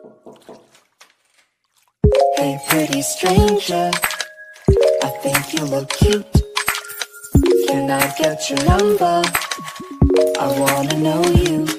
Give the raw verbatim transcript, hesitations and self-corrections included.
Hey pretty stranger, I think you look cute. Can I get your number? I wanna know you.